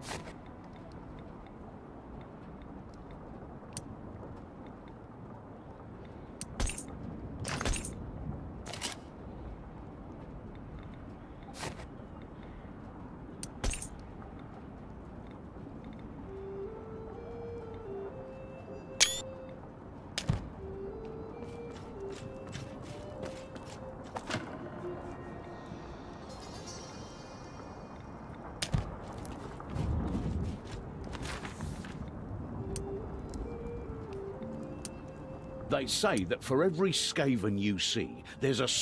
They say that for every Skaven you see, there's a...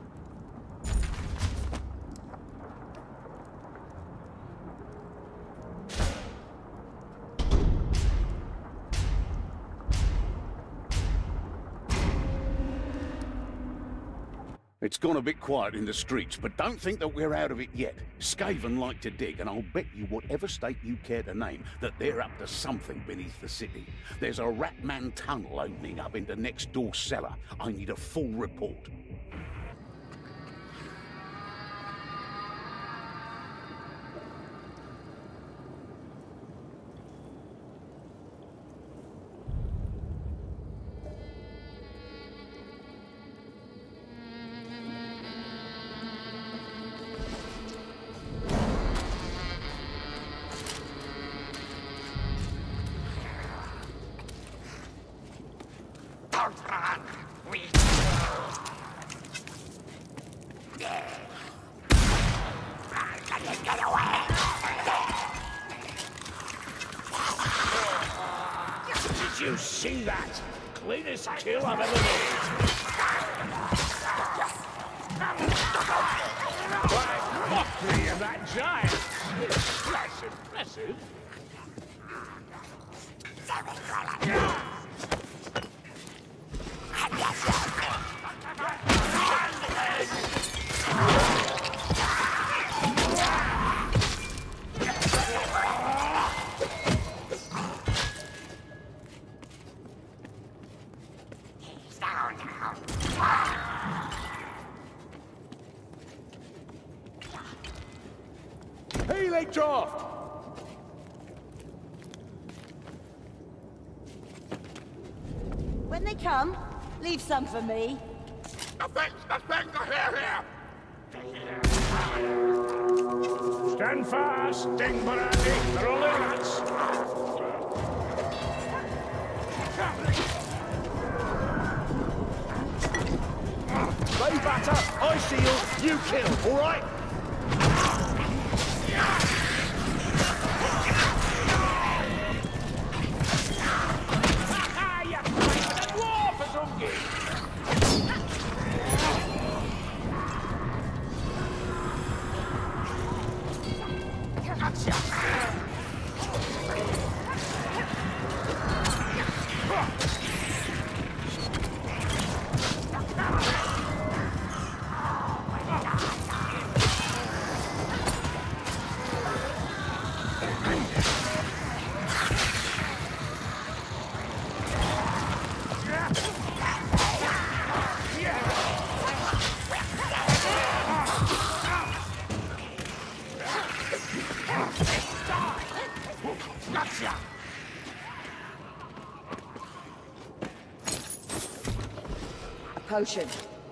It's gone a bit quiet in the streets, but don't think that we're out of it yet. Skaven like to dig, and I'll bet you whatever state you care to name that they're up to something beneath the city. There's a Ratman tunnel opening up into next door cellar. I need a full report. Did you see that? Cleanest kill I've ever made. What mockery of that giant! That's impressive. Healing draft! When they come, leave some for me. Nothing here! Stand fast, Ding Barandi. They're only rats. They batter, I seal, you kill, all right? Potion.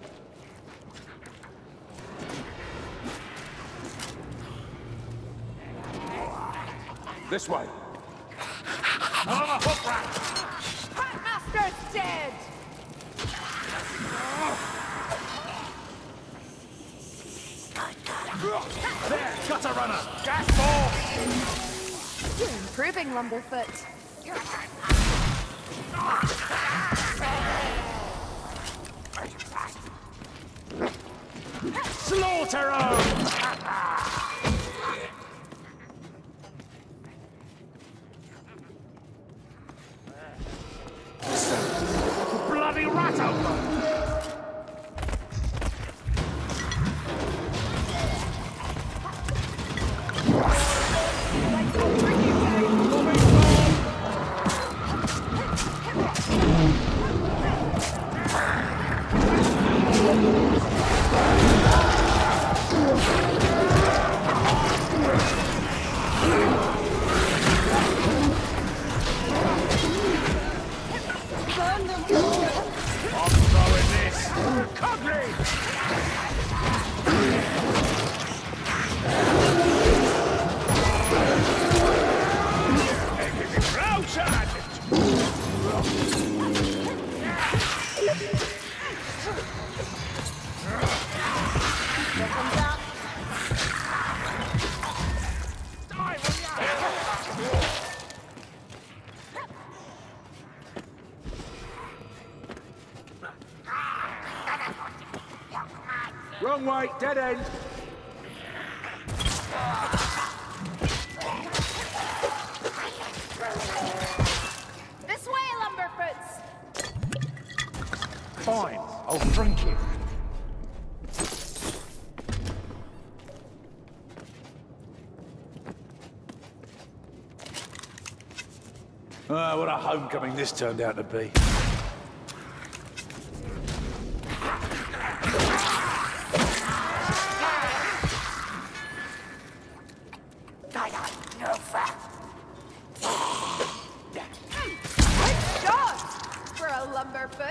This way. Another hook rat! Packmaster's dead! There, gutter runner! Gas ball! You're improving, Lumblefoot. Slaughter 'em! Bloody rat open! Wrong way, dead end. This way, Lumberfoots! Fine, I'll drink it. What a homecoming this turned out to be. Good shot for a Lumberfoot.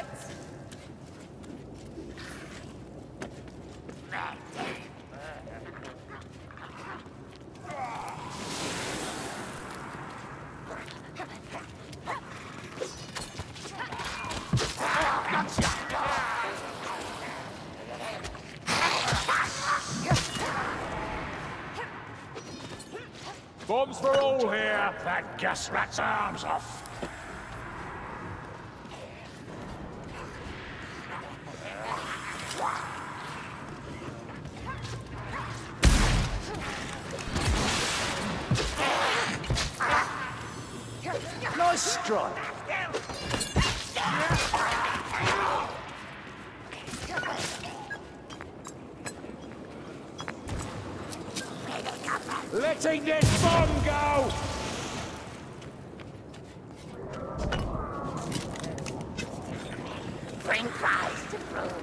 Bombs for all here. That gas rat's arms off. Nice strike. Letting this bomb go! Bring prize to prove.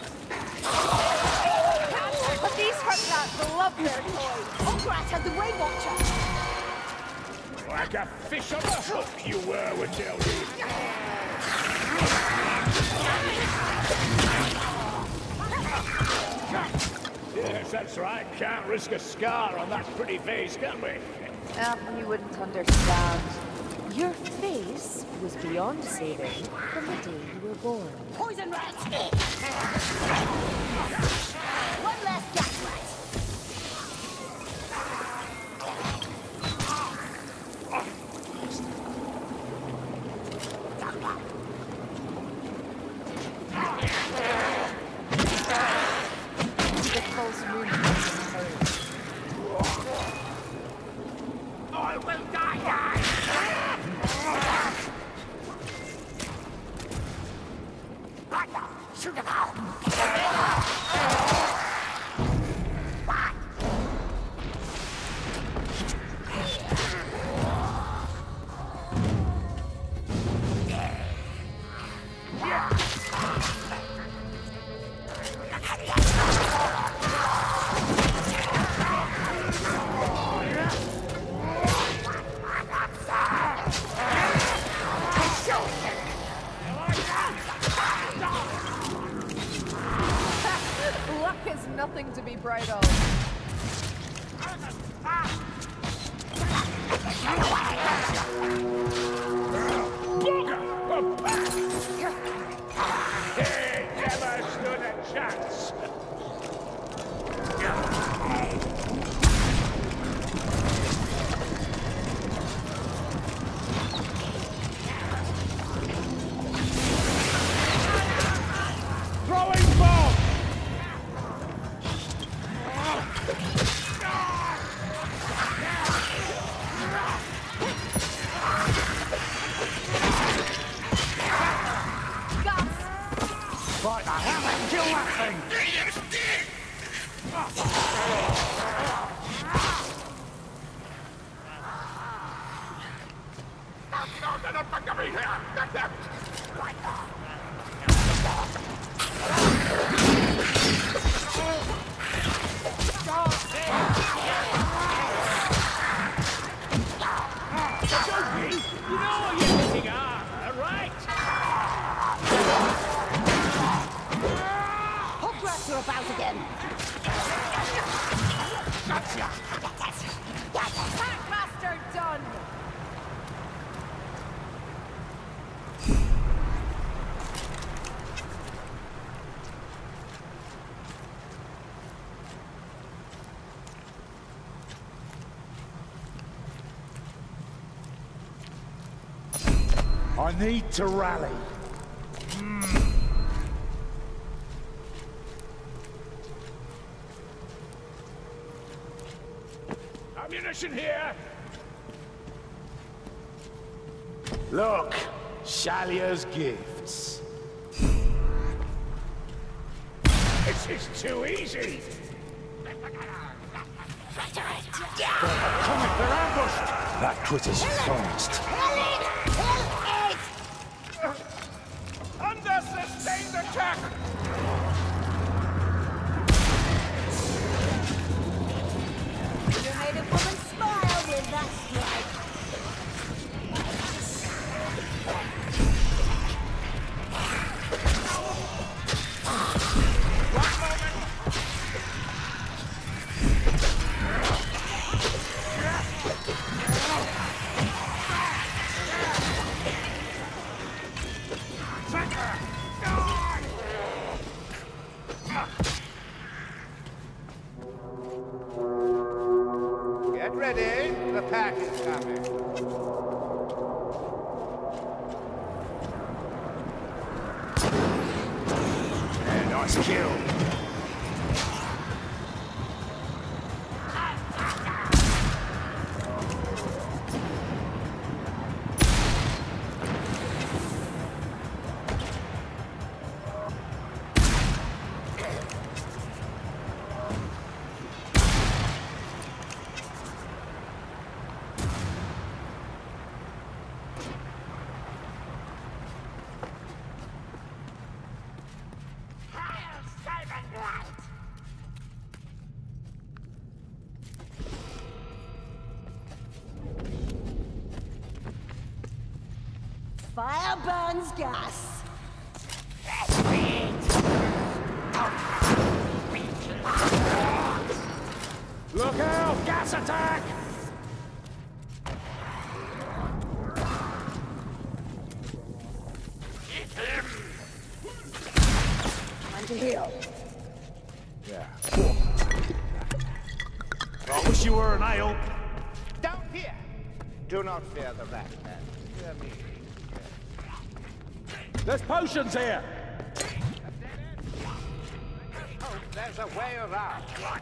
But these hurtrats love their toys. Ograt had the Way Watcher. Like a fish on a hook you were, Witcheldy. Yes, that's right. Can't risk a scar on that pretty face, can we? You wouldn't understand. Your face was beyond saving from the day you were born. Poison rat! One less gas rat. The false moon is I will die! Shoot him out! luck is nothing to be proud of. He never stood a chance. Throwing bomb! Right, the hell and kill that thing! You know you're hitting armor, right? Hograts are about again. Packmaster done! I need to rally. Suppression here! Look, Shalier's gifts. This is too easy! Coming, they're ambushed! That critter's fast. Under sustained attack! You made a woman smile with that strike. Get ready, the pack is coming. Yeah, nice kill. Fire burns gas. Look out! Gas attack! Time to heal. Yeah. I wish you were an ale. Down here! Do not fear the rat man. Fear me. There's potions here! Oh, there's a way around.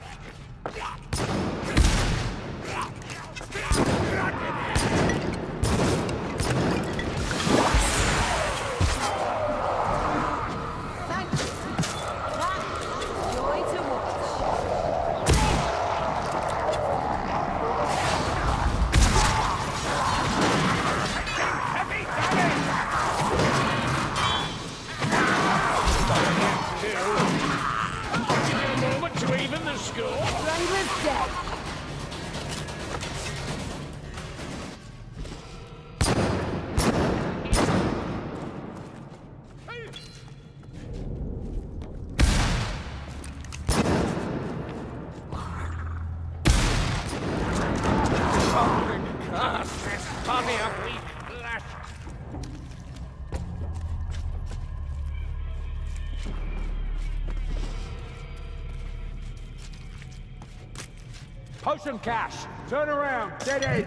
Thank you. That's joy to watch. Heavy damage! Give me a moment to even the score. Wrangler's dead. Army of weak flesh! Potion cache! Turn around! Dead aid!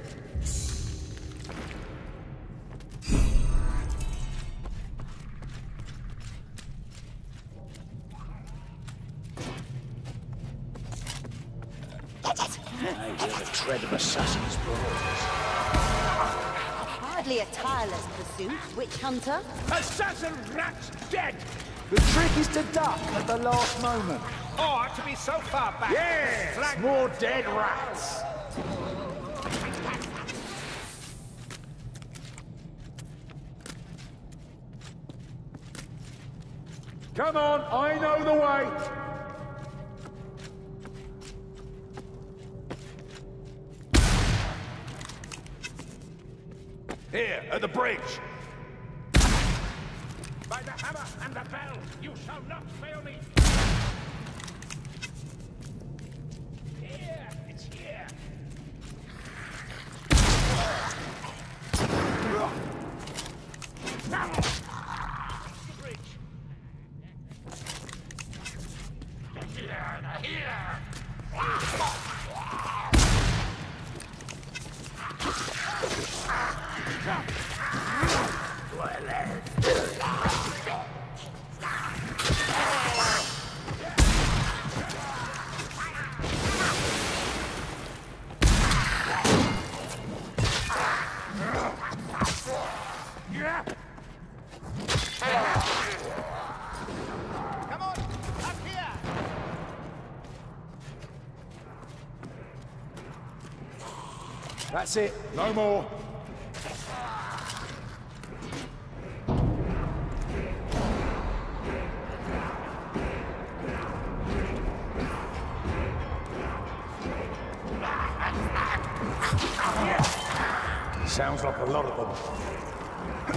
I hear the tread of assassin's balls. Hardly a tireless pursuit, witch hunter. Assassin rat's dead! The trick is to duck at the last moment. Or to be so far back. Yes! More dead rats! Come on, I know the way! Here, at the bridge! By the hammer and the bell, you shall not fail me! Here, it's here! Now! The bridge! Here! That's it. No more. Sounds like a lot of them.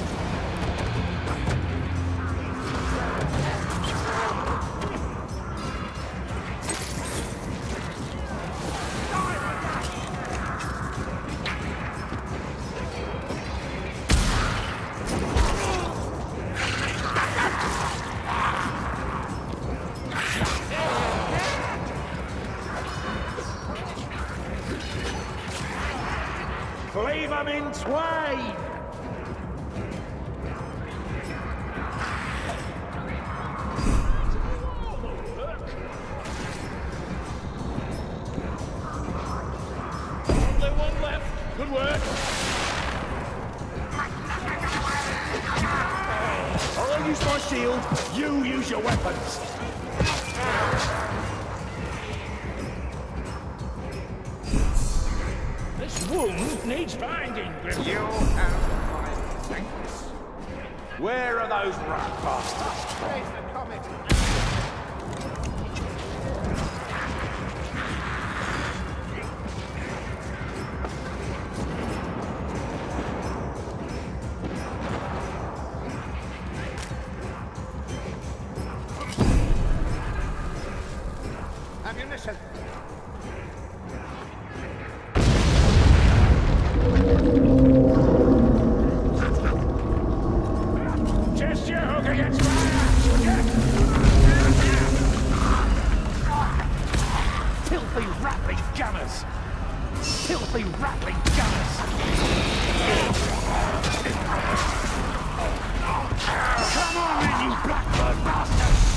Cleave them in twain! Only one left. Good work. I'll use my shield. You use your weapons. This wound needs binding, Grim. You have my thanks. Where are those rat bastards? Praise the comet. Ammunition. Test your hook against fire! Filthy rattling gunners! Filthy rattling gunners! Come on then, you blackbird bastards!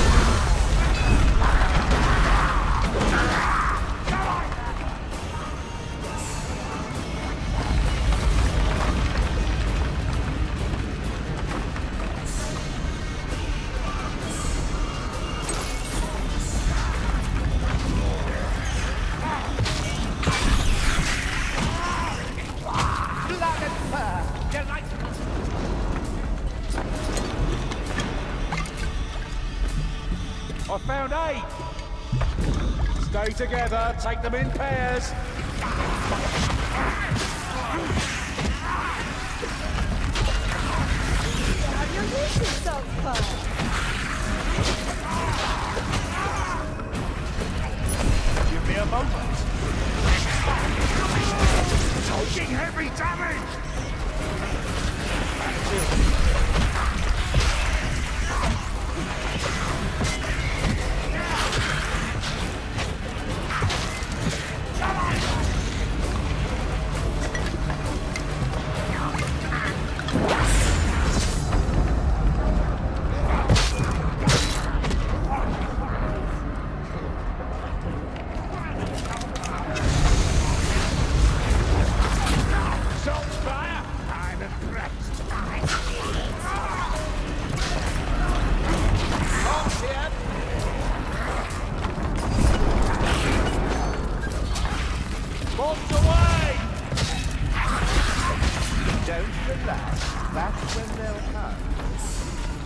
Blood and fur. Delightful. I found 8! Stay together, take them in pairs! You're losing some fun. Give me a moment. Taking heavy damage! Salt fire! I'm impressed. Bombs here. Bombs away! Don't relax. That's when they'll come.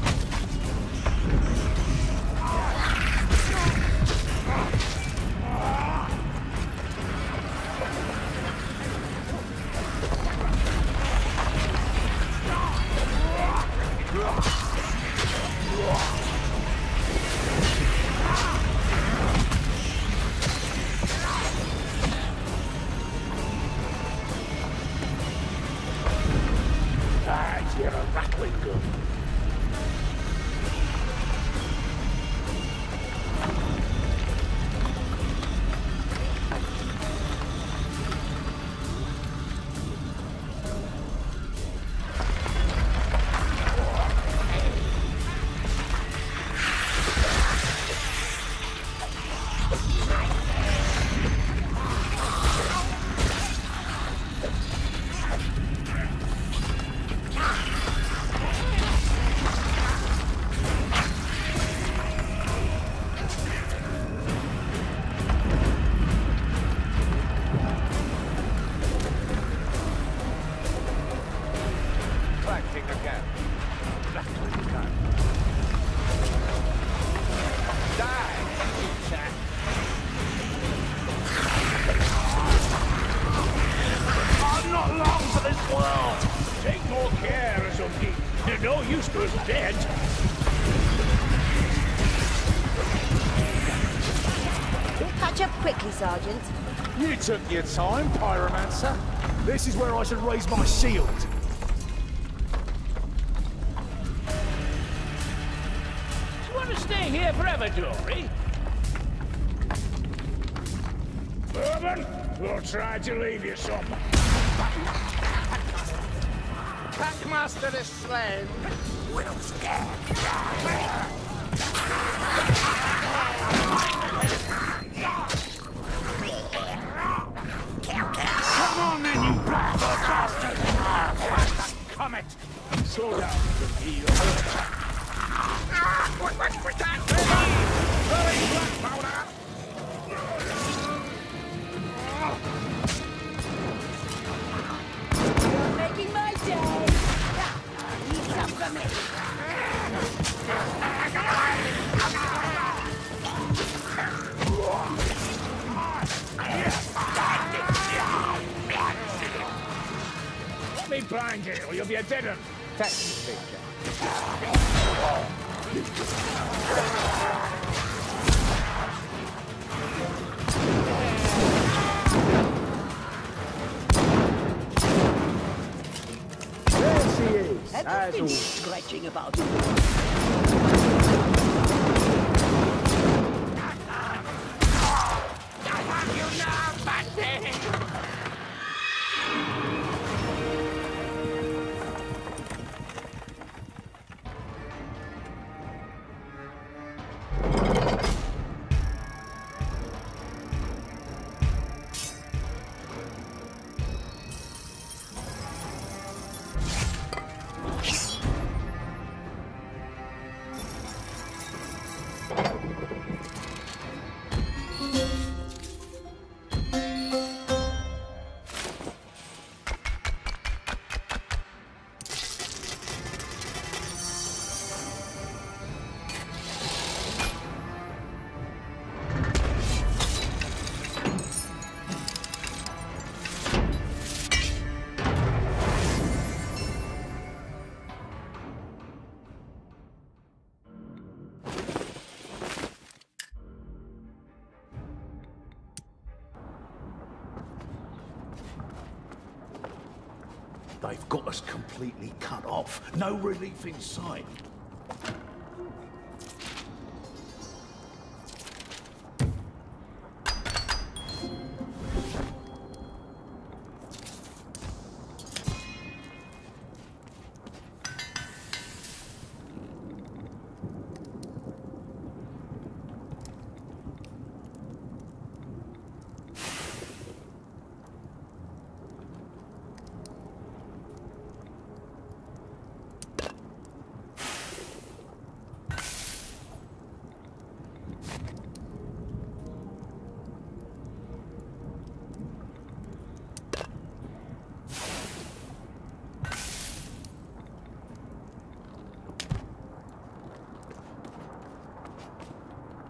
Ah, you're a rattling gun. Take more care, Azumki. They're no use to us dead. We'll catch up quickly, Sergeant. You took your time, Pyromancer. This is where I should raise my shield. You want to stay here forever, Dory? Bourbon, we'll try to leave you some. Packmaster is slain. We'll scan. Come on then, you black bastard! Comet! Slow down, Azumki. What's that? Hurry, black powder! You're making my day. Need some from me. Let me blind you, or you'll be a dead one. Taxi picture. There she is, as always. Scratching about. They've got us completely cut off. No relief in sight.